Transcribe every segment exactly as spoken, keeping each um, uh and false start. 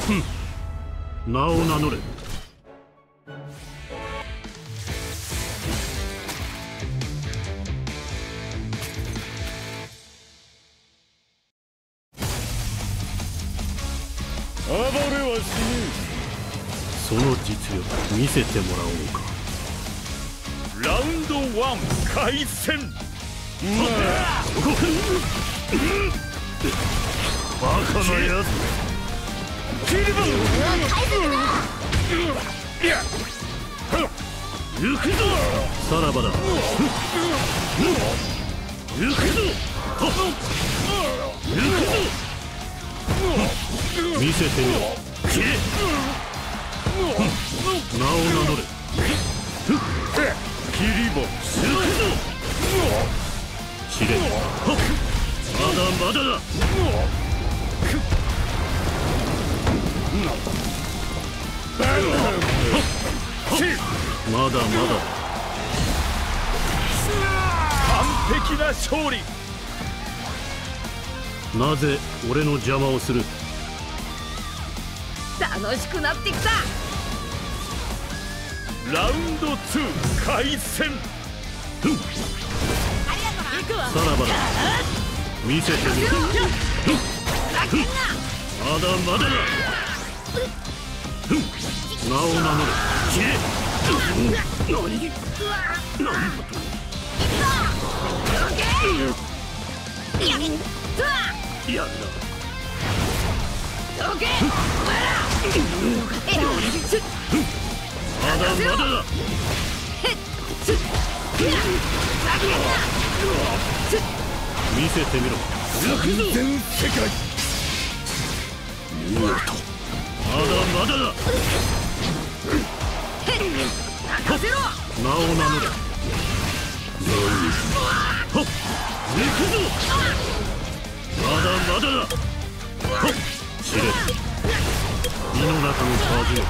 名を名乗れ。 暴れはしねその実力見せてもらおうか。 え。ラウンドワン開戦。バカなやつ。キルバン。行くぞ。 さらばだ。 行くぞ。行くぞ。 見せてみろ。名を名乗れ。 キリボン。 知れ。まだまだだ。まだまだ。 完璧な勝利。 なぜ俺の邪魔をする。 楽しくなってきた。 ラウンドツー開戦。 さらばだ。見せてみろ。まだまだだ。名を名乗れ。何何やるな。まだまだだ。見せてみろ。 全世界。 見事。まだまだだ。名を名乗れ。行くぞ。まだまだだ。知れ。身の中の風よ。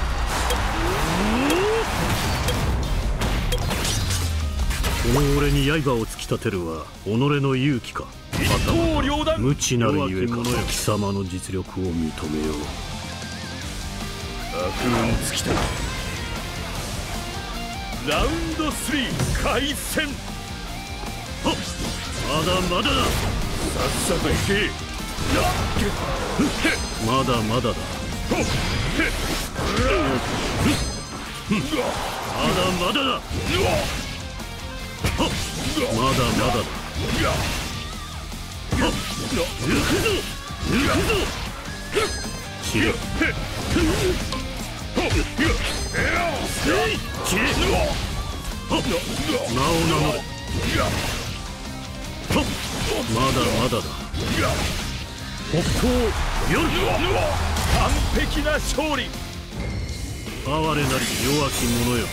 この俺に刃を突き立てるは己の勇気か。また無知なるゆえか貴様の実力を認めよう。 悪運尽きた。ラウンドスリー開戦。 まだまだだ。 さっさと行け。 まだまだだ。まだまだだ。まだまだだ。行くぞ。行くぞ。知れ。名を名乗れ。まだまだだ。北方夜。 完璧な勝利。 哀れなり弱き者よ。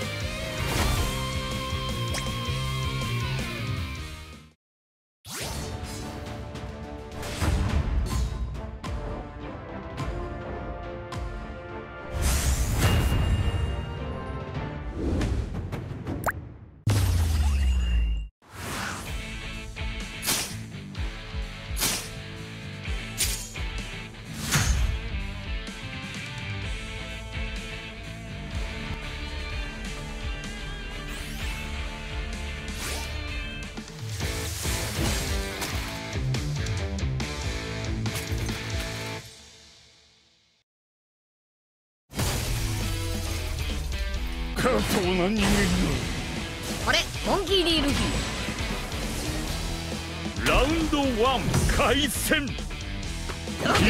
下等な人間これモンキー ディー ルフィ。 が。ラウンドワン開戦。バカ。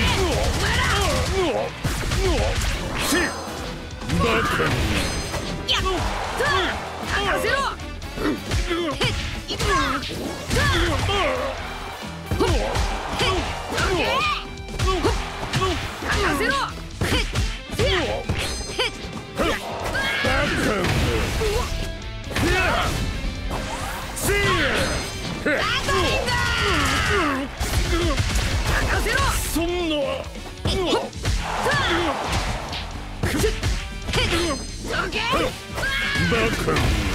やっ任せろ。任せろ。 そんな。バカ。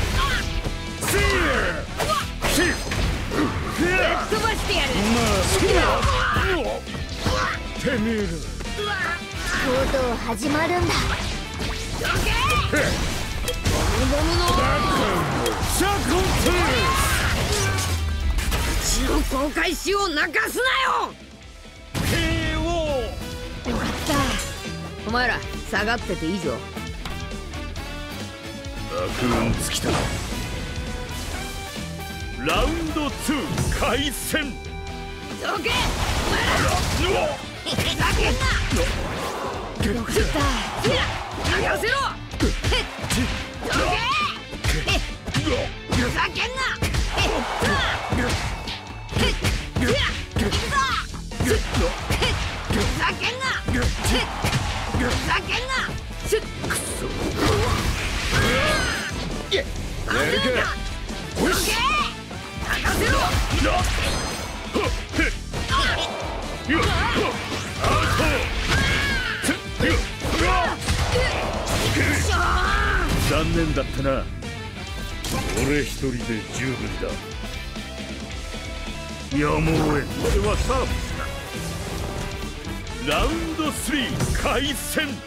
飛ばしてやる。 てめえら。 とう始まるんだ。 どけゴムゴムのシャコン血の航海士を泣かすなよ。 ケーオー。 よかった。お前ら下がってていいぞ。 悪運尽きた。 ラウンドツー開戦。 どけお前らふざけんな。よかった。泣かせろ。どけふざけんな。ふざけんな。ふざけんな。くそ。やるか。どけ泣かせろ。 残念だったな。俺一人で十分だ。やむを得ん。これはサービスだ。 ラウンドスリー開戦。 さ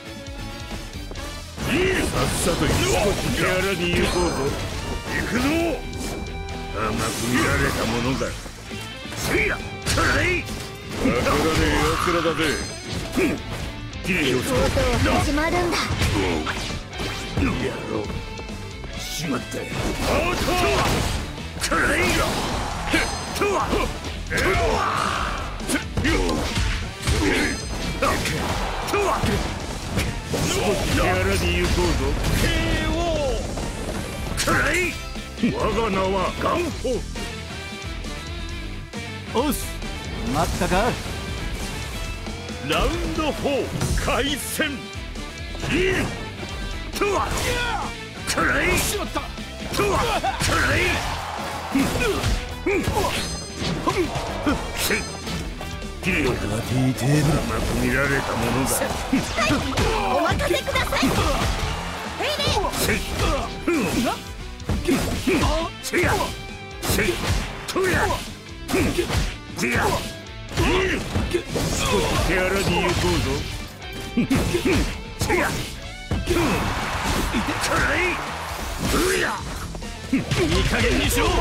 っさと少し手荒に行こうぞ。行くぞ。甘く見られたものだ。せいやトライ。わからねえ奴らだぜ。 とうとう始まるんだ。 やろう。しまったよ。アウト。トライ。とわ。とわ。手荒に行こうぞ。 ケーオー。 トライ。我が名はガンホ。 おし、待ったか。 ラウンドフォー開戦。 とわ。トライ。 しまった。 とわ。トライ。せい。きれいだ。 これは ティーテーブル。 甘く見られたものだ。 お任せください。 せい。せいや。せい。とや。せいや。少し手荒に行こうぞ。せいや。トライ。うや。 いい加減にしろ。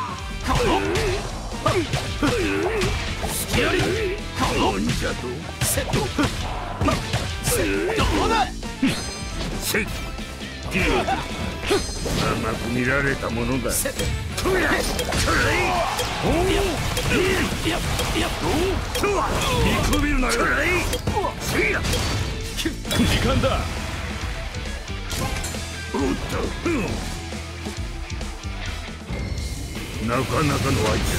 隙あり。なんじゃと。 セット。セット。どうだ。 せい。きれいだ。甘く見られたものだ。 セット。 とや。トライ。おお。 いやいや。 とは。見くびるなよ。トライ。せいや。 時間だ。 おっと。なかなかの相手だ。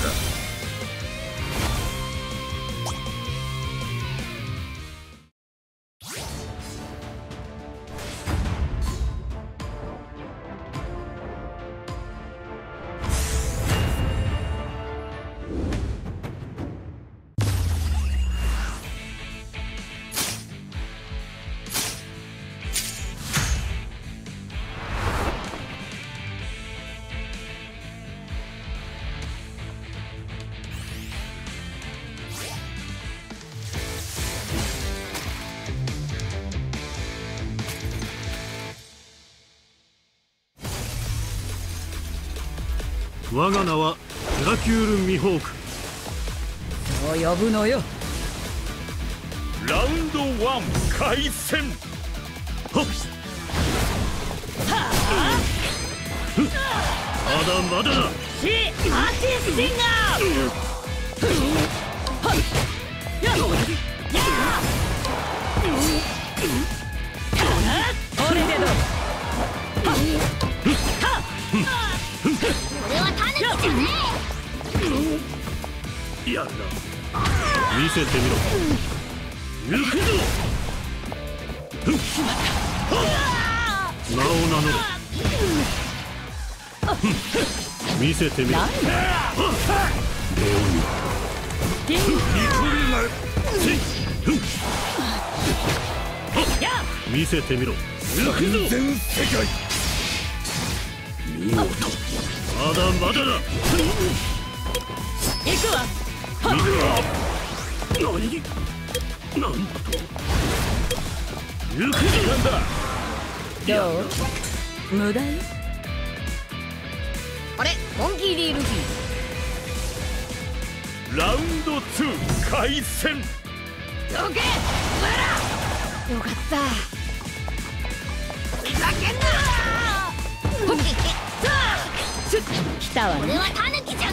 我が名はドラキュール・ミホーク。 そう呼ぶのよ。 ラウンドワン開戦。 はっ。まだまだだ。 シーアーティスティンガー。これでどう。 俺はタヌキじゃねやるな。 見せてみろ。 行くぞ。 名を名乗れ。見せてみろ。 見くびるなよ。 見せてみろ。 行くぞ。全世界。見事。 まだまだだ。 行くわ。 何。なんと。 行く時間だ。 どう無駄よ。あれモンキー D ルフィラウンドツー開戦。 どけお前ら。よかったふざけんな。ほっ来たわね。 俺はタヌキじゃね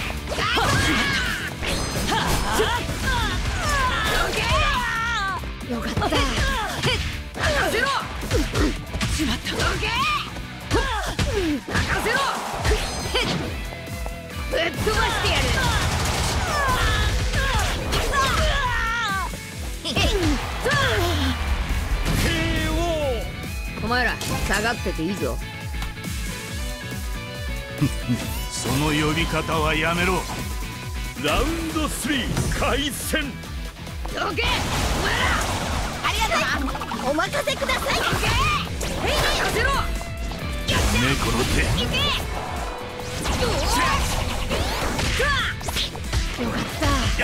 よかった。任せろ。しまった。どけ。任せろ。ぶっ飛ばしてやる。お前ら下がってていいぞ。 その呼び方はやめろ。 ラウンドスリー開戦。 どけお前ら。 ありがとう。お任せください。 どけ任せろ。 猫の手。 行け。よかった。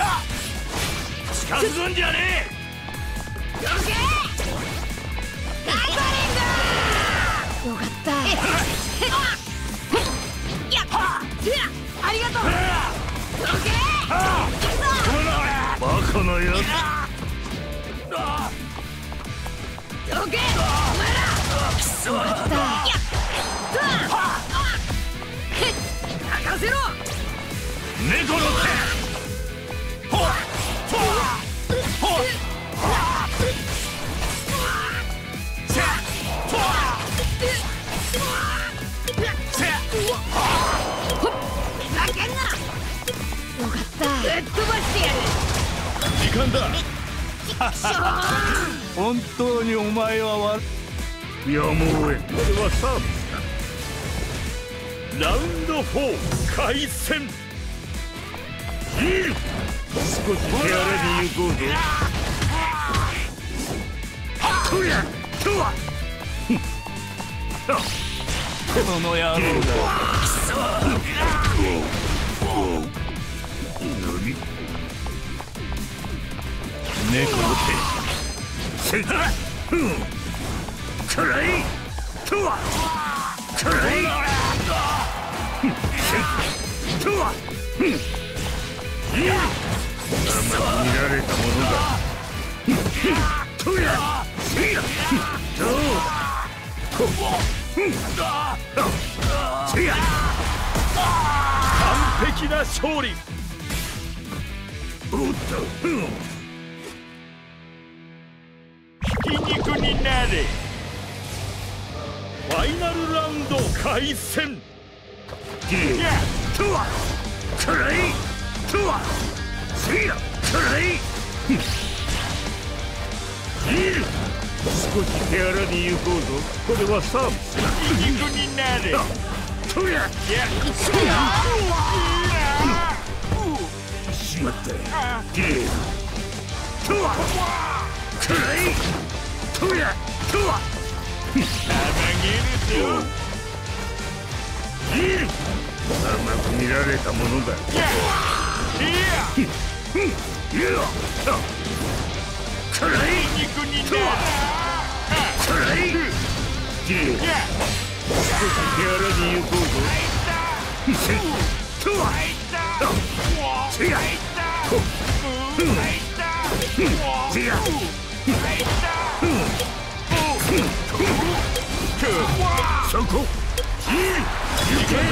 や近づくんじゃねどけガイバリング。よかった。やっありがとう。どけえ。バカなやつ。 どけお前ら。くそだ。やっ任せろ。 猫の手。ほっほっほっせっほっせっふざけんな。よかった。ぶっ飛ばしてやる。 時間だ。 本当にお前は悪い。やむを得ん。これはサービスラウンドフォー開戦。 だ。いる。少し手荒に行こうぞ。とりゃとはこの野郎だ。何猫の手。せっうんくらいとはくらいせっとはうんいや甘く見られたものだ。とやせやどうこうんせや完璧な勝利。 おっとうんひき肉になれ。ファイナルラウンド開戦。 いやとはくらいとはせやくらいいる。少し手荒に行こうぞ。これはサービスだ。 ひき肉になれ。 とやいやしまったゲーとはくらいとやとはげるぞ。 いる。甘く見られたものだ。 いやいやいやくらいひき肉になれ。 くらいゲーいや少し手荒に行こうぞ。せっとはせやうんせやそこいい行け。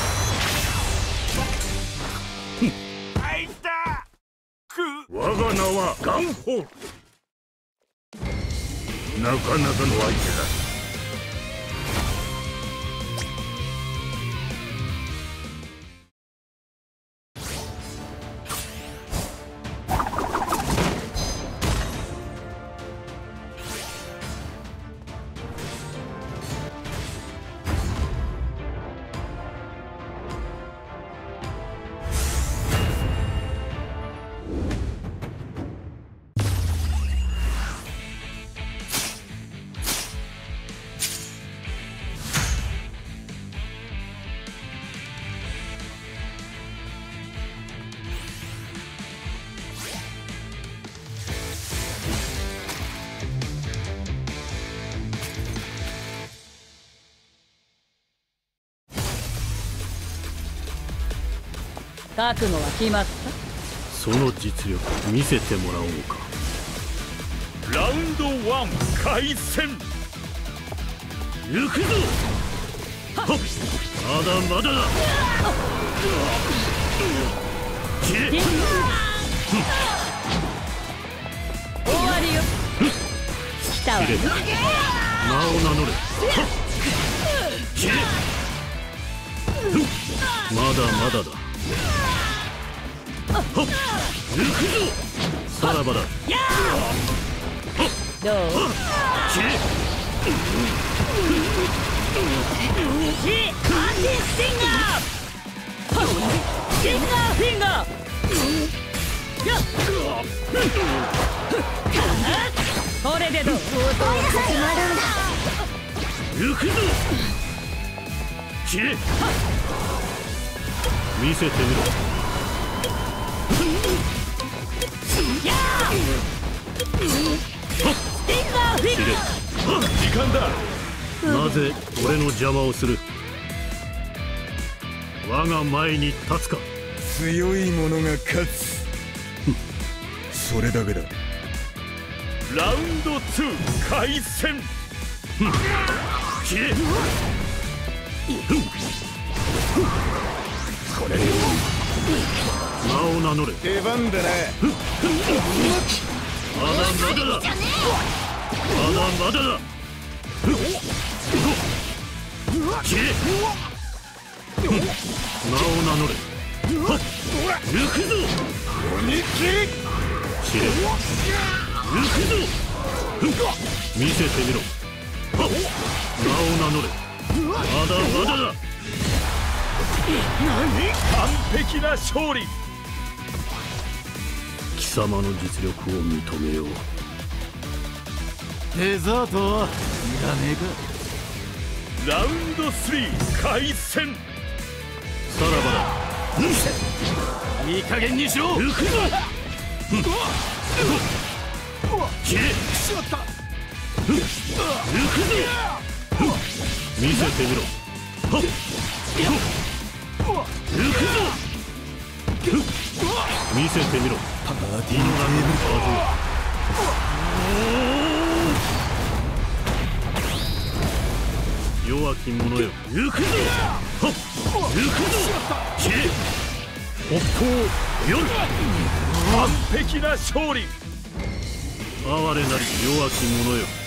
我が名はガンホール。なかなかの相手だ。 覚悟は決まった？ その実力見せてもらおうか。 ラウンドワン開戦。 行くぞ。はっ、まだまだだ。消え。 終わりよ。来たわね。 名を名乗れ。消え。まだまだだ。はっ、行くぞ。さらばだ。 どう？ 消え。 アーティスフィンガー。フィンガーフィンガー。これでどう？ 始まるんだ。 行くぞ。消え。見せてみろ。 時間だ。 なぜ俺の邪魔をする？我が前に立つか。 強い者が勝つ。それだけだ。 ラウンドツー開戦。 消え。 これで名を名乗れ。 出番だな。 まだまだだ。まだまだだ。消え。名を名乗れ。はっ、行くぞ。 鬼切り。 知れ。行くぞ。見せてみろ。はっ、名を名乗れ。まだまだだ。 完璧な勝利。 貴様の実力を認めよう。 デザートはいらねえか。 ラウンドスリー開戦。 さらばだ。 いい加減にしろ。 行くぞ。消え。 しまった。 行くぞ。見せてみろ。はっ、行くぞ。見せてみろ。 パーティーの中に弱き者よ。行くぞ。はっ、行くぞ。消え。北方夜。 完璧な勝利。 哀れなり弱き者よ。